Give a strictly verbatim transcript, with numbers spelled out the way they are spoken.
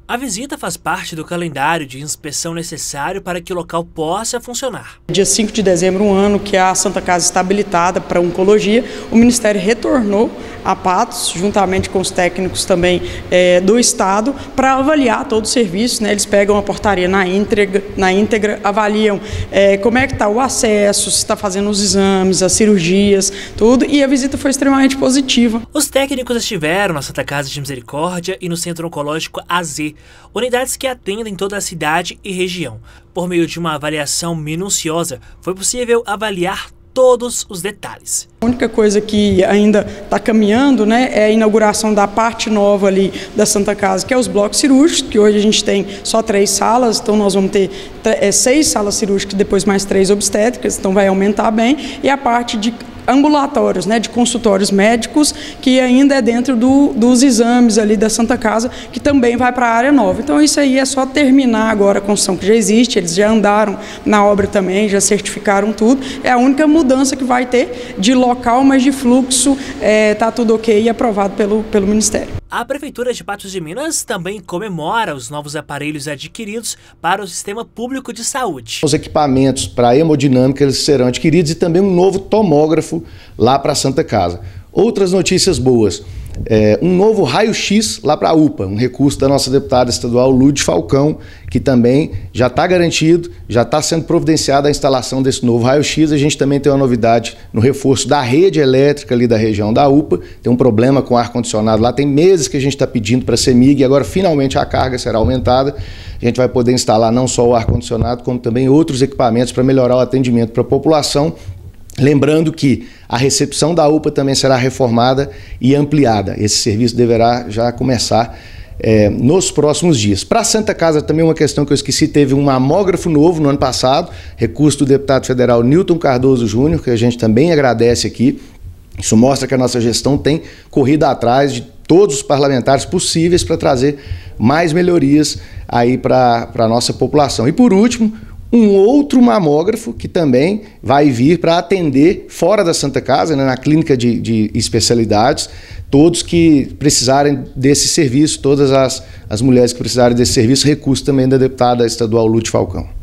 A visita faz parte do calendário de inspeção necessário para que o local possa funcionar. Dia cinco de dezembro, um ano que a Santa Casa está habilitada para oncologia, o Ministério retornou a Patos, juntamente com os técnicos também é, do Estado, para avaliar todo o serviço, né? Eles pegam a portaria na íntegra, na íntegra avaliam é, como é que está o acesso, se está fazendo os exames, as cirurgias, tudo, e a visita foi extremamente positiva. Os técnicos estiveram na Santa Casa de Misericórdia e no Centro Oncológico A Z, unidades que atendem toda a cidade e região. Por meio de uma avaliação minuciosa, foi possível avaliar todos os detalhes. A única coisa que ainda está caminhando, né, é a inauguração da parte nova ali da Santa Casa, que é os blocos cirúrgicos, que hoje a gente tem só três salas, então nós vamos ter é, seis salas cirúrgicas, depois mais três obstétricas, então vai aumentar bem, e a parte de ambulatórios, né, de consultórios médicos, que ainda é dentro do, dos exames ali da Santa Casa, que também vai para a área nova. Então isso aí é só terminar agora a construção que já existe, eles já andaram na obra também, já certificaram tudo, é a única mudança que vai ter de local, mas de fluxo, é, tá tudo ok e aprovado pelo, pelo Ministério. A Prefeitura de Patos de Minas também comemora os novos aparelhos adquiridos para o Sistema Público de Saúde. Os equipamentos para hemodinâmica eles serão adquiridos e também um novo tomógrafo lá para a Santa Casa. Outras notícias boas, é, um novo raio-x lá para a U P A, um recurso da nossa deputada estadual Lude Falcão, que também já está garantido, já está sendo providenciada a instalação desse novo raio-x. A gente também tem uma novidade no reforço da rede elétrica ali da região da U P A, tem um problema com ar-condicionado lá, tem meses que a gente está pedindo para a CEMIG e agora finalmente a carga será aumentada. A gente vai poder instalar não só o ar-condicionado, como também outros equipamentos para melhorar o atendimento para a população. Lembrando que a recepção da U P A também será reformada e ampliada. Esse serviço deverá já começar é, nos próximos dias. Para a Santa Casa também uma questão que eu esqueci, teve um mamógrafo novo no ano passado, recurso do deputado federal Nilton Cardoso Júnior, que a gente também agradece aqui. Isso mostra que a nossa gestão tem corrido atrás de todos os parlamentares possíveis para trazer mais melhorias aí para a nossa população. E por último, um outro mamógrafo que também vai vir para atender fora da Santa Casa, né, na clínica de, de especialidades, todos que precisarem desse serviço, todas as, as mulheres que precisarem desse serviço, recurso também da deputada estadual Lude Falcão.